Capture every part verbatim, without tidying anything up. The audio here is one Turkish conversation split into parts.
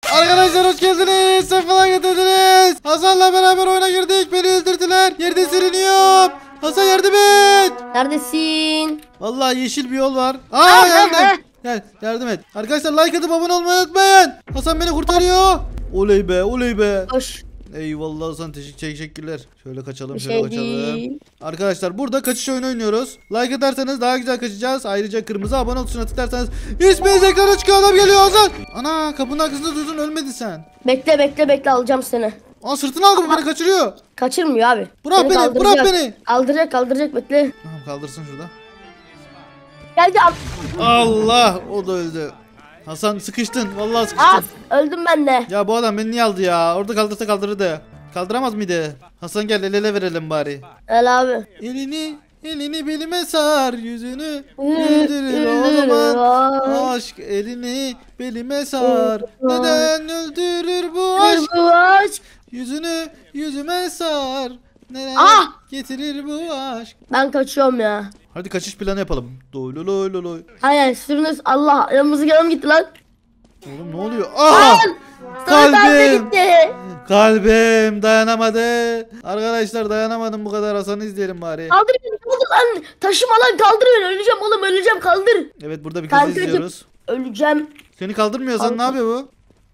Arkadaşlar hoş geldiniz. Sefalar getirdiniz. Hasan'la beraber oyuna girdik. Beni öldürdüler. Yerde sürünüyorum. Hasan yardım et. Neredesin? Vallahi yeşil bir yol var. Aa yardım. Gel yardım et. Arkadaşlar like atıp abone olmayı unutmayın. Hasan beni kurtarıyor. Oley be oley be. Hoş. Eyvallah Hasan, teşekkür teşekkürler. Şöyle kaçalım Bir şöyle şey kaçalım. değil. Arkadaşlar burada kaçış oyunu oynuyoruz. Like atarsanız daha güzel kaçacağız. Ayrıca kırmızı abone tuşuna tıklarsanız isminiz ekrana çıkıyor, adam geliyor Hasan. Ana kapının arkasında durdun, ölmedin sen. Bekle bekle bekle alacağım seni. Aa sırtına al, bu beni kaçırıyor. Kaçırmıyor abi. Bırak Seni beni, kaldıracak. bırak beni. Kaldıracak kaldıracak bekle. Tamam kaldırsın şurada. Geldi al. Allah, o da öldü. Hasan sıkıştın, vallahi Aa, sıkıştın. öldüm ben de. Ya bu adam beni niye aldı ya? Orada kaldırsa kaldırırdı. Kaldıramaz mıydı? Hasan gel el ele verelim bari. El abi. Elini elini belime sar, yüzünü Öldürür öldürür o zaman. o. Aşk elini belime sar. Neden öldürür bu aşk? Bu aşk. Yüzünü yüzüme sar. Neden Ah! getirir bu aşk? Ben kaçıyorum ya. Hadi kaçış planı yapalım. Doyloy loy loy. Hayır sürünüz Allah yanımızı yanım gitti lan. Oğlum ne oluyor? Aa! Sana da Kalbim. gitti. Kalbim dayanamadı. Arkadaşlar dayanamadım, bu kadar. Hasan'ı izleyelim bari. Kaldır beni kaldır lan. Taşıma lan kaldır beni. Öleceğim oğlum öleceğim kaldır. Evet burada bir kızı Kankacım. izliyoruz. Öleceğim. Seni kaldırmıyorsan ne yapıyor bu?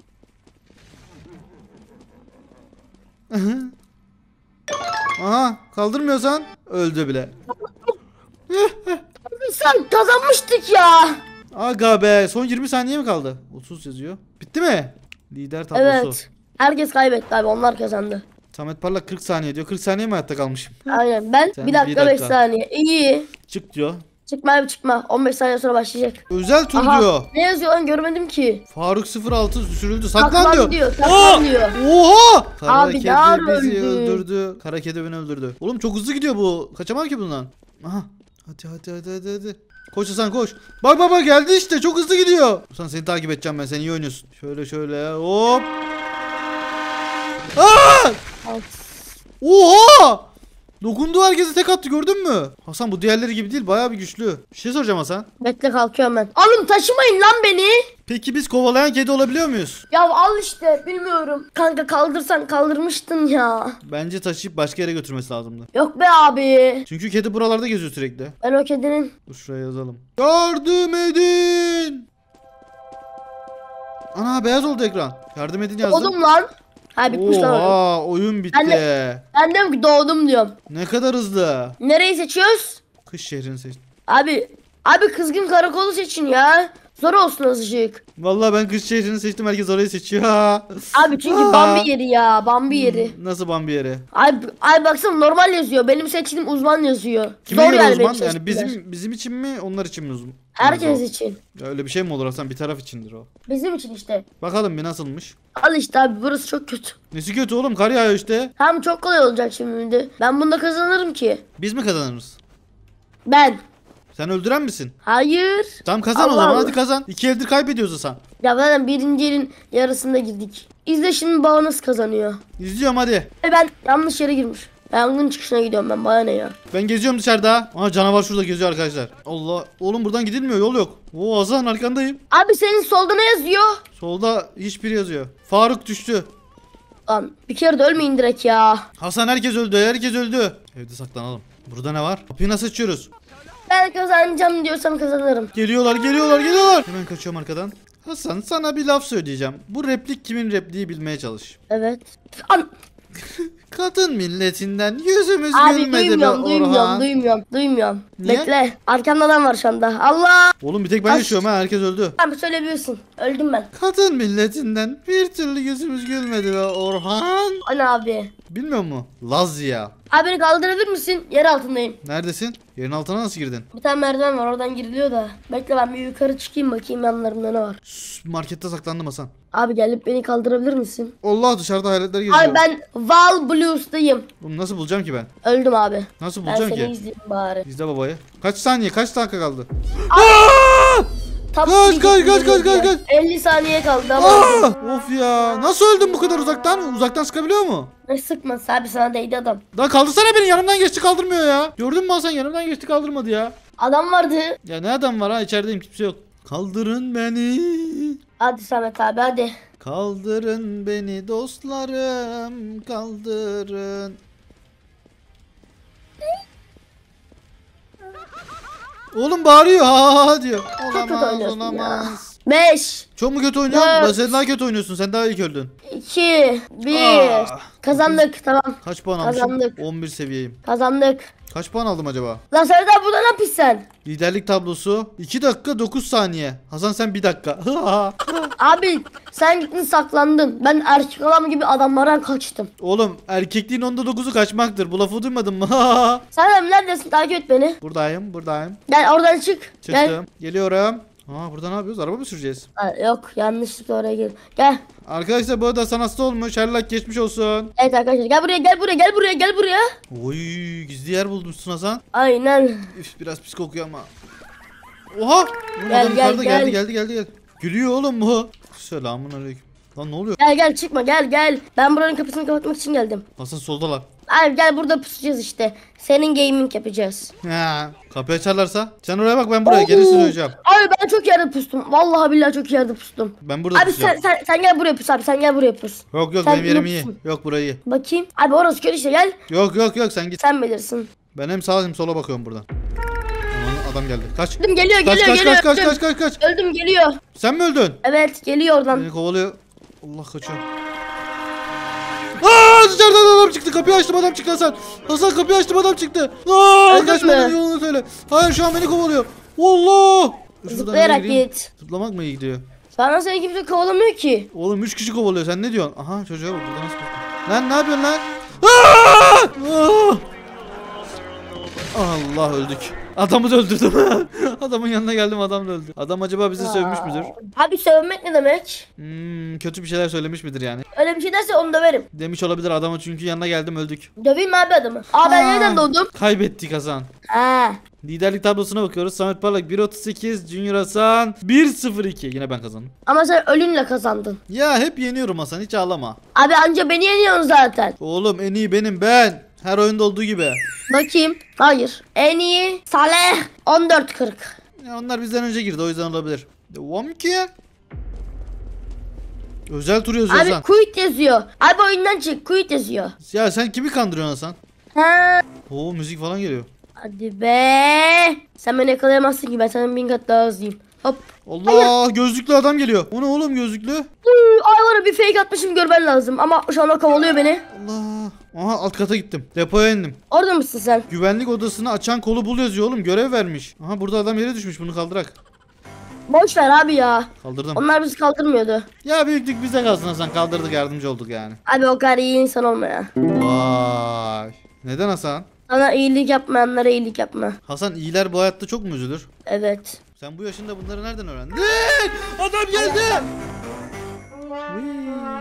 Aha kaldırmıyorsan öldü bile. Sen kazanmıştık ya. Aga be, son yirmi saniye mi kaldı? otuz yazıyor. Bitti mi? Lider tablosu. Evet. Herkes kaybetti abi onlar kazandı. Samet Parlak kırk saniye diyor. kırk saniye mi hayatta kalmışım? Aynen ben Sen bir bir dakika beş dakika. saniye. İyi. Çık diyor. Çıkma abi çıkma. on beş saniye sonra başlayacak. Özel tur Aha, diyor. ne yazıyor lan görmedim ki. Faruk sıfır altı düşürüldü. Saklan, Saklan diyor. diyor, saklan Aa! diyor. Oha! Kara Abi, kedi dar bizi öldü. öldürdü. Kara kedi beni öldürdü. Oğlum çok hızlı gidiyor bu. Kaçamam ki bundan. Aha. Hadi hadi hadi hadi hadi. Koş Hasan koş. Bak bak bak geldi işte, çok hızlı gidiyor. Hasan seni takip edeceğim ben. Sen iyi oynuyorsun. Şöyle şöyle hop. Aa! Oha! Dokunduğu herkese tek attı, gördün mü? Hasan bu diğerleri gibi değil, bayağı bir güçlü. Bir şey soracağım Hasan. Bekle kalkıyorum ben. Alın taşımayın lan beni. Peki biz kovalayan kedi olabiliyor muyuz? Ya al işte bilmiyorum. Kanka kaldırsan kaldırmıştın ya. Bence taşıyıp başka yere götürmesi lazımdı. Yok be abi. Çünkü kedi buralarda geziyor sürekli. Ben o kedinin. Dur şuraya yazalım. Yardım edin. Ana beyaz oldu ekran. Yardım edin yazdım. Doğdum lan. Ha bitmiş lan oyun. Oha oyun bitti. Ben Ben diyorum ki doğdum diyorum. Ne kadar hızlı. Nereyi seçiyoruz? Kış şehrini seçtim. Abi. Abi kızgın karakolu seçin ya. Zor olsun azıcık. Vallahi ben kış şehrini seçtim, herkes orayı seçiyor. Abi çünkü Aa. Bambi yeri ya. Bambi yeri. Nasıl Bambi yeri? Abi, abi baksana normal yazıyor. Benim seçtiğim uzman yazıyor. Kime Zor göre yani uzman? benim Yani seçtiğimler. bizim bizim için mi, onlar için mi uzman? Herkes için. Ya öyle bir şey mi olur Hasan? Bir taraf içindir o. Bizim için işte. Bakalım bir nasılmış. Al işte abi burası çok kötü. Nesi kötü oğlum, kar yağıyor işte. Hem çok kolay olacak şimdi. Ben bunda kazanırım ki. Biz mi kazanırız? Ben. Sen öldüren misin? Hayır. Tamam kazan Allah o zaman, Allah. hadi kazan. İki eldir kaybediyoruz Hasan. Ya zaten birinci yerin yarısında girdik. İzle şimdi baba nasıl kazanıyor. İzliyorum hadi. E ben yanlış yere girmiş. Yangın çıkışına gidiyorum ben, bana ne ya. Ben geziyorum dışarıda. Aa canavar şurada geziyor arkadaşlar. Allah. Oğlum buradan gidilmiyor, yol yok. Oo Hasan arkandayım. Abi senin solda ne yazıyor? Solda hiçbir yazıyor. Faruk düştü. Lan bir kere de ölmeyin direkt ya. Hasan herkes öldü, herkes öldü. Evde saklanalım. Burada ne var? Kapıyı nasıl açıyoruz? Ben kazanacağım diyorsam kazanırım. Geliyorlar, geliyorlar, geliyorlar. Hemen kaçıyorum arkadan. Hasan sana bir laf söyleyeceğim. Bu replik kimin repliği bilmeye çalış. Evet. An Kadın milletinden yüzümüz Abi gülmedi be duymuyorum duymuyorum Orhan. duymuyorum duymuyorum. Niye? Bekle. Arkamda adam var şu anda. Allah. Oğlum bir tek ben Aş- yaşıyorum ha, herkes öldü. Abi söyleyebilirsin. Öldüm ben. Kadın milletinden bir türlü yüzümüz gülmedi be Orhan. Ana abi. Bilmiyor mu? Lazya. Abi beni kaldırabilir misin? Yer altındayım. Neredesin? Yerin altına nasıl girdin? Bir tane merdiven var oradan giriliyor da. Bekle ben bir yukarı çıkayım bakayım yanlarımda ne var. Sus, markette saklandım Hasan. Abi gelip beni kaldırabilir misin? Allah dışarıda hayaletler geziyor. Abi ben Val Blues'tayım. Bunu nasıl bulacağım ki ben? Öldüm abi. Nasıl Ben bulacağım seni ki? izleyeyim bari. İzle babayı. Kaç saniye, kaç dakika kaldı? Tam Kaç, bir kaç, dakika kaç, kaç, geliyor. kaç, elli saniye kaldı ama. Aa! Of ya. Nasıl öldün bu kadar uzaktan? Uzaktan sıkabiliyor mu? Ne sıkması abi sana değdi adam. Daha kaldırsana beni, yanımdan geçti kaldırmıyor ya. Gördün mü Hasan, yanımdan geçti kaldırmadı ya. Adam vardı. Ya ne adam var ha, içerideyim, kimse yok. Kaldırın beni. Hadi Samet abi hadi. Kaldırın beni dostlarım. Kaldırın. Oğlum bağırıyor ha ha diyor. kötü Olamaz oynuyorsun ya. olamaz. beş, Çok mu kötü oynuyorsun? Dört. Ben sen daha kötü oynuyorsun. Sen daha ilk öldün. iki, bir. Ah. Kazandık tamam. Kaç puan almışım? Kazandık. on bir seviyeyim. Kazandık. Kaç puan aldım acaba? Lan Samet abi burada ne yapıyorsun sen? Liderlik tablosu iki dakika dokuz saniye. Hasan sen bir dakika. Abi sen gittin saklandın. Ben erkek adam gibi adamlardan kaçtım. Oğlum erkekliğin onda dokuzu kaçmaktır. Bu lafı duymadın mı? Sen de neredesin? Takip et beni. Buradayım buradayım. Gel oradan çık. Gel. Çıktım. Geliyorum. Aa burada ne yapıyoruz? Araba mı süreceğiz? Ha, yok yanlışlıkla oraya gel. Gel. Arkadaşlar bu arada Hasan hasta olmuş. Herlak geçmiş olsun. Evet arkadaşlar gel buraya gel buraya gel buraya gel buraya. Oy gizli yer bulmuşsun Hasan. Aynen. Üf biraz pis kokuyor ama. Oha! Bu Gel, adam gel, yukarıda gel. geldi geldi geldi geldi. Gülüyor oğlum bu. Selamun aleyküm. Lan ne oluyor? Gel gel çıkma gel gel. Ben buranın kapısını kapatmak için geldim. Hasan soldalar. Abi gel burada pusacağız işte. Senin gaming yapacağız. Ha, kapıyı açarlarsa. Sen oraya bak ben buraya gelirsin söyleyeceğim. Abi ben çok yerde pustum. Vallahi billahi çok yerde pustum. Ben burada Abi pusacağım. sen, sen sen gel buraya pus abi sen gel buraya pus. Yok yok sen benim yerim iyi. yoksun. Yok burayı iyi. Bakayım. Abi orası kötü işte gel. Yok yok yok sen git. Sen bilirsin. Ben hem sağa hem sola bakıyorum buradan. Aman adam geldi. Kaç. Öldüm geliyor Kaç geliyor kaç geliyor. kaç kaç öldüm. kaç kaç kaç. Öldüm geliyor. Sen mi öldün? Evet geliyor oradan. Beni kovalıyor. Allah kaçıyor. Aa dışarıdan adam çıktı. Kapıyı açtım adam çıktı Hasan. Hasan kapıyı açtım adam çıktı. Aa Öldün kaçmanın mü? yolunu söyle. Hayır şu an beni kovalıyor. Allah. Şuradan Zıplayarak nereye gideyim? git. Zıplamak mı iyi gidiyor? Sana seni kimse kovalamıyor ki. Oğlum üç kişi kovalıyor. Sen ne diyorsun? Aha çocuğa bak burada nasıl korktun? Lan ne yapıyorsun lan? Aa! Aa! Allah öldük. Adamı da öldürdüm. Adamın yanına geldim adam da öldü. Adam acaba bizi sövmüş müdür? Abi sövmek ne demek? Hmm, kötü bir şeyler söylemiş midir yani? Öyle bir şey derse onu döverim. Demiş olabilir adama çünkü yanına geldim öldük. Döveyim mi abi adamı? Aa ben Aa. nereden doğdum? Kaybettik Hasan. Ha. Liderlik tablosuna bakıyoruz. Samet Parlak bir otuz sekiz, Junior Hasan bir sıfır iki. Yine ben kazandım. Ama sen ölünle kazandın. Ya hep yeniyorum Hasan hiç ağlama. Abi anca beni yeniyorsun zaten. Oğlum en iyi benim ben. Her oyunda olduğu gibi. Bakayım. Hayır. En iyi Saleh on dört kırk. Ya onlar bizden önce girdi o yüzden olabilir. Devam ki. Özel tur yazıyor Abi Hasan. quit yazıyor. Abi oyundan çık quit yazıyor. Ya sen kimi kandırıyorsun Hasan? Ha. Oo müzik falan geliyor. Hadi be. Sen beni yakalayamazsın ki ben senden bin kat daha hızlıyım. Hop. Allah gözlüklü adam geliyor. O ne oğlum gözlüklü? Uy, ay var ya bir fake atmışım görmen lazım. Ama şu an o kovalıyor beni. Allah. Aha alt kata gittim. Depoya indim. Orada mısın sen? Güvenlik odasını açan kolu bul yazıyor oğlum. Görev vermiş. Aha burada adam yere düşmüş. Bunu kaldırak. Boş ver abi ya. Kaldırdım. Onlar bizi kaldırmıyordu. Ya büyüklük bize kalsın Hasan. Kaldırdık yardımcı olduk yani. Abi o kadar iyi insan olma ya. Vay. Neden Hasan? Sana iyilik yapmayanlara iyilik yapma. Hasan iyiler bu hayatta çok mu üzülür? Evet. Sen bu yaşında bunları nereden öğrendin? Adam geldi. Uy.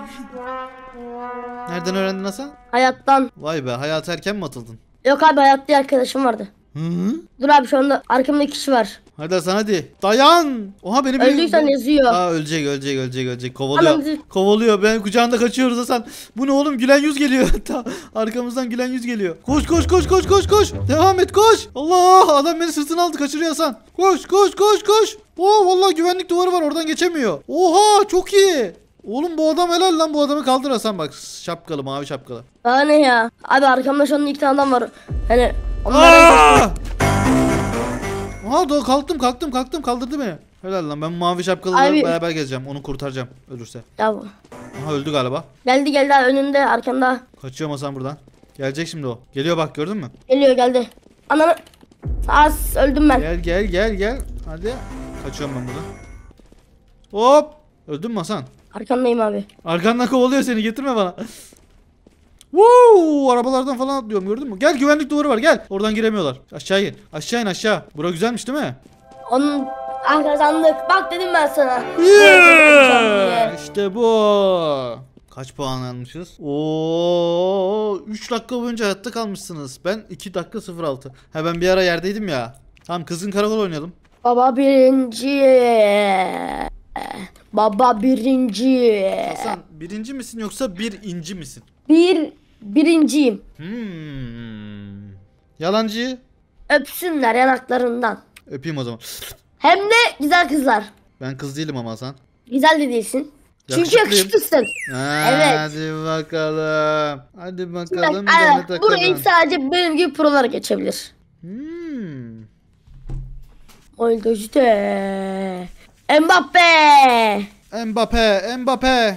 Nereden öğrendin Hasan? Hayattan. Vay be hayata erken mi atıldın? Yok abi hayatta bir arkadaşım vardı. Hı hı. Dur abi şu anda arkamda kişi var. Hadi Hasan hadi. Dayan. Oha beni bir... Öldüysen yazıyor. Aa ölecek ölecek ölecek ölecek. Kovalıyor. Hemen bizi- Kovalıyor. Ben kucağında kaçıyoruz Hasan. Bu ne oğlum? Gülen yüz geliyor. Ta- Arkamızdan gülen yüz geliyor. Koş koş koş koş koş koş. Devam et koş. Allah adam beni sırtına aldı kaçırıyor Hasan. Koş koş koş koş. Oo vallahi güvenlik duvarı var oradan geçemiyor. Oha çok iyi. Oğlum bu adam helal lan bu adamı kaldır Hasan bak. Şapkalı mavi şapkalı. Aa ne ya? Abi arkamda şu anda iki tane adam var. Hani onlardan Aa! Aha doğru kalktım kalktım kalktım kaldırdı beni. Helal lan ben mavi şapkalı Abi- beraber gezeceğim onu kurtaracağım ölürse. Ya bu. Aha öldü galiba. Geldi geldi abi önünde arkamda. Kaçıyorum Hasan buradan. Gelecek şimdi o. Geliyor bak gördün mü? Geliyor geldi. Ananı. Az öldüm ben. Gel gel gel gel. Hadi. Kaçıyorum ben buradan. Hop. Öldün mü Hasan? Arkandayım abi. Arkandan kovalıyor seni getirme bana. Woo! Arabalardan falan atlıyorum gördün mü? Gel güvenlik duvarı var gel. Oradan giremiyorlar. Aşağı in. Aşağı in aşağı. Bura güzelmiş değil mi? Onun ah kazandık. Bak dedim ben sana. Yeah! İşte bu. Kaç puan almışız? Oo, üç dakika boyunca hayatta kalmışsınız. Ben iki dakika sıfır altı. Ha ben bir ara yerdeydim ya. Tamam kızın karakol oynayalım. Baba birinci. Baba birinci. Hasan birinci misin yoksa bir inci misin? Bir birinciyim. Hmm. Yalancı. Öpsünler yanaklarından. Öpeyim o zaman. Hem de güzel kızlar. Ben kız değilim ama Hasan. Güzel de değilsin. Çünkü Yakışıklıyım. yakışıklısın. Ha, Evet. Hadi bakalım. Hadi Bak, bakalım. aynen, Demet Akalın. burayı sadece benim gibi prolar geçebilir. Hmm. Oldu işte. Mbappe. Mbappe, Mbappe.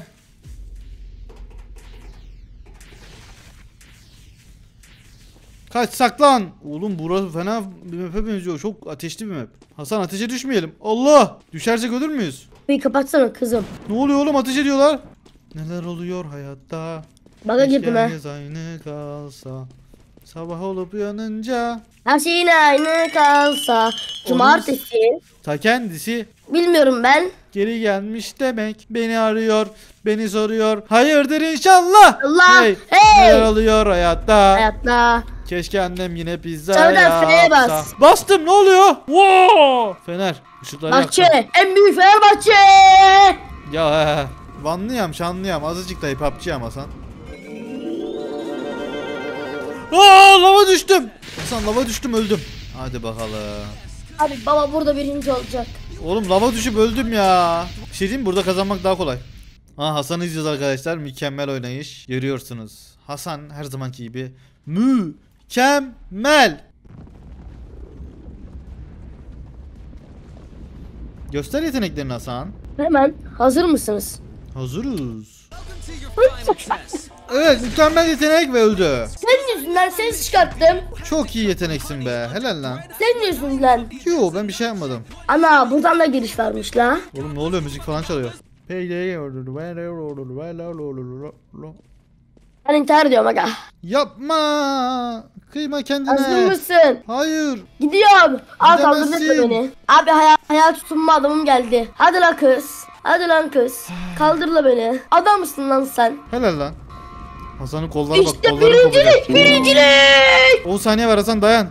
Kaç saklan. Oğlum burası fena bir map'e benziyor. Çok ateşli bir map. Hasan ateşe düşmeyelim. Allah! Düşersek ölür müyüz? Bir kapatsana kızım. Ne oluyor oğlum, ateş ediyorlar. Neler oluyor hayatta? Baga girdim ha. Hikayemiz aynı kalsa. Sabah olup uyanınca. Her şeyin aynı kalsa. Cumartesi. Ta kendisi Bilmiyorum ben. geri gelmiş demek. Beni arıyor, beni soruyor. Hayırdır inşallah. Allah, Hey, hey! neler oluyor hayatta? Hayatta. Keşke annem yine pizza Sağdan F'ye yapsa. bas. Bastım, ne oluyor? Wow! Fener. Işıkları Bahçe. yaktım. En büyük Fenerbahçe. Ya he he. Vanlıyam, şanlıyam. Azıcık da hip hopçıyam Hasan. Aa, lava düştüm. Hasan lava düştüm, öldüm. Hadi bakalım. Abi baba burada birinci olacak. Oğlum lava düşüp öldüm ya. Bir şey diyeyim mi? Burada kazanmak daha kolay. Ha, Hasan'ı izliyoruz arkadaşlar. Mükemmel oynayış. Görüyorsunuz. Hasan her zamanki gibi mükemmel. Göster yeteneklerini Hasan. Hemen hazır mısınız? Hazırız. Evet, mükemmel yetenek ve öldü. Senin yüzünden ses çıkarttım. Çok iyi yeteneksin be. Helal lan. Senin yüzünden. Yo, ben bir şey yapmadım. Ana buradan da giriş varmış la. Oğlum ne oluyor? Müzik falan çalıyor. Ben intihar ediyorum aga. Yapma. Kıyma Hazır kendine. mısın? Hayır. Gidiyorum. Al kaldırma Gidemezsin. beni. Abi hayal, hayal tutunma adamım geldi. Hadi lan kız. Hadi lan kız. Kaldır la beni. Adam mısın lan sen? Helal lan. Hasan'ın kolları bak. İşte Kolları kopacak. birincilik. Birincilik. on saniye var Hasan, dayan.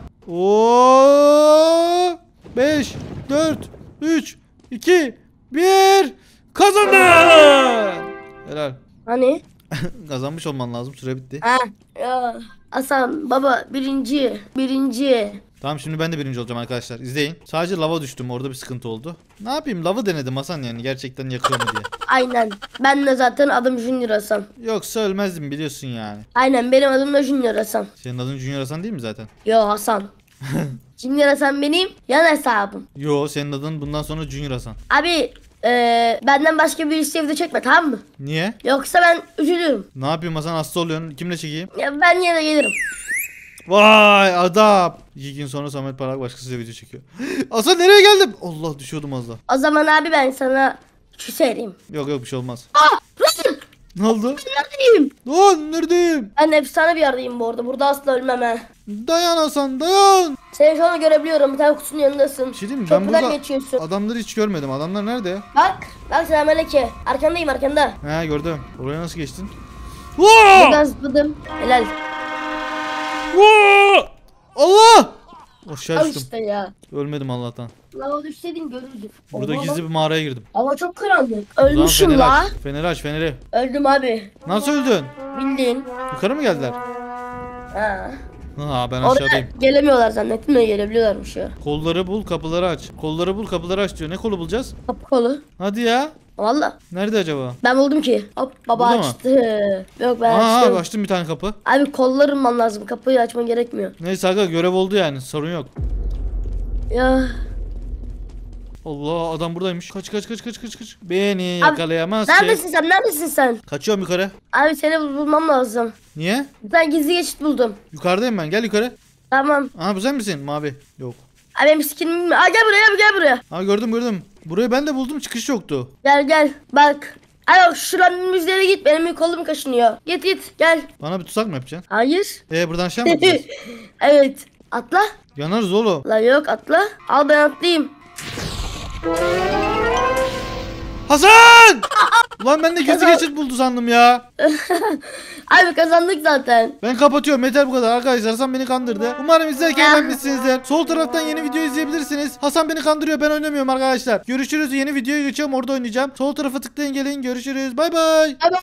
Oo! beş, dört, üç, iki, bir. Kazandın. Helal. Hani? Kazanmış olman lazım. Süre bitti. Ha. Ya. Hasan baba birinci. Birinci. Tamam, şimdi ben de birinci olacağım arkadaşlar. İzleyin. Sadece lava düştüm. Orada bir sıkıntı oldu. Ne yapayım? Lava denedim Hasan, yani gerçekten yakıyor mu diye. Aynen. Ben de zaten adım Junior Hasan. Yoksa ölmezdim, biliyorsun yani. Aynen benim adım da Junior Hasan. Senin adın Junior Hasan değil mi zaten? Yo Hasan. Junior Hasan benim yan hesabım. Yo, senin adın bundan sonra Junior Hasan. Abi eee benden başka birisi video çekme, tamam mı? Niye? Yoksa ben üzülürüm. Ne yapayım Hasan, hasta oluyorsun. Kimle çekeyim? Ya ben yine de gelirim. Vay adam. İki gün sonra Samet Parlak başkasıyla video çekiyor. Hasan nereye geldim? Allah, düşüyordum az daha. O zaman abi ben sana küserim. Yok yok, bir şey olmaz. Aa! Lan! Ne oldu? Neredeyim? Lan neredeyim? Ben efsane bir yerdeyim bu arada. Burada asla ölmem he. Dayan Hasan, dayan. Seni şu an görebiliyorum. Bir tane kutunun yanındasın. Bir şey diyeyim mi? Ben Köprüden burada geçiyorsun. adamları hiç görmedim. Adamlar nerede? Bak. Bak selamünaleyküm. Arkandayım arkanda. He, gördüm. Oraya nasıl geçtin? Vaa! Buradan zıpladım. Helal. Vaa! Allah! Aşağı Al düştüm. işte ya. Ölmedim Allah'tan. Lava düşseydin görürdün. Burada Oha gizli bak. bir mağaraya girdim. Ama çok karanlık. O zaman Ölmüşüm feneri la. aç. Feneri aç, feneri. Öldüm abi. Nasıl öldün? Bildiğin. Yukarı mı geldiler? Ha. Ha, ben Oraya aşağıdayım. gelemiyorlar zannettim de gelebiliyorlarmış ya. Kolları bul, kapıları aç. Kolları bul, kapıları aç diyor. Ne kolu bulacağız? Kapı kolu. Hadi ya. Valla. Nerede acaba? Ben buldum ki. Hop baba Burada mı? açtı. Yok ben Aa, açtım. açtım bir tane kapı. Abi kollarım man lazım. Kapıyı açma gerekmiyor. Neyse aga, görev oldu yani. Sorun yok. Ya. Allah, adam buradaymış. Kaç kaç kaç kaç kaç kaç. Beni yakalayamaz ki. Neredesin sen? Neredesin sen? Kaçıyorum yukarı. Abi seni bul- bulmam lazım. Niye? Ben gizli geçit buldum. Yukarıdayım ben. Gel yukarı. Tamam. Aha, bu sen misin? Mavi. Yok. Abi benim skinim bilmiyorum. Aa gel buraya abi, gel buraya. Ha, gördüm gördüm. Burayı ben de buldum. Çıkış yoktu. Gel gel. Bak. Ay bak şuranın müzlere git. Benim bir kolum kaşınıyor. Git git. Gel. Bana bir tuzak mı yapacaksın? Hayır. Ee, buradan aşağı mı atacağız? Evet. Atla. Yanarız oğlum. La yok atla. Al ben atlayayım. Hasan! Ulan ben de gizli geçit buldu sandım ya. Abi kazandık zaten. Ben kapatıyorum, yeter bu kadar arkadaşlar. Hasan beni kandırdı. Umarım izlerken eğlenmişsinizdir. Sol taraftan yeni video izleyebilirsiniz. Hasan beni kandırıyor, ben oynamıyorum arkadaşlar. Görüşürüz, yeni videoya geçiyorum, orada oynayacağım. Sol tarafa tıklayın, gelin, görüşürüz. Bay bay. Abi